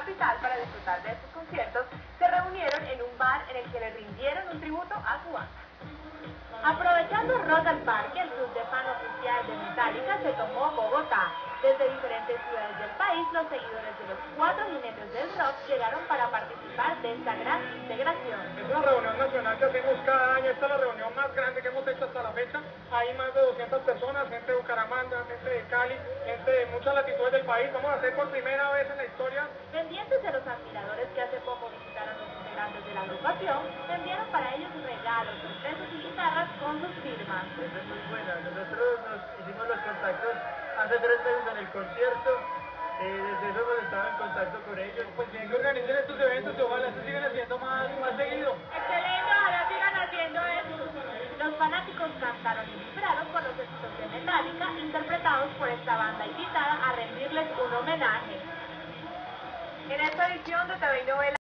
capital para disfrutar de estos conciertos, se reunieron en un bar en el que le rindieron un tributo a su banda. Aprovechando Rock al Parque, el club de fan oficial de Metallica se tomó Bogotá. Desde diferentes ciudades del país, los seguidores de los 4 jinetes del rock llegaron para participar de esta gran integración. Es una reunión nacional que hacemos cada año, esta es la reunión más grande que hemos hecho hasta la fecha. Hay más de 200 personas, gente de Bucaramanga, gente de Cali, gente de muchas latitudes del país. Vamos a hacer por primera vez en la historia. Pendientes de los admiradores que hace poco visitaron los integrantes de la agrupación, enviaron para ellos regalos, sorpresas y guitarras con sus firmas. Eso es muy buena. Nosotros nos hicimos los contactos hace 3 meses en el concierto. Desde eso hemos estado en contacto con ellos. Pues bien que organicen estos eventos y ojalá se sigan haciendo más seguido. Excelente, ojalá sigan haciendo esto. Los fanáticos cantaron y vibraron con los éxitos de Metallica, interpretados por esta banda invitada a rendirles un homenaje. En esta edición de TV y Novela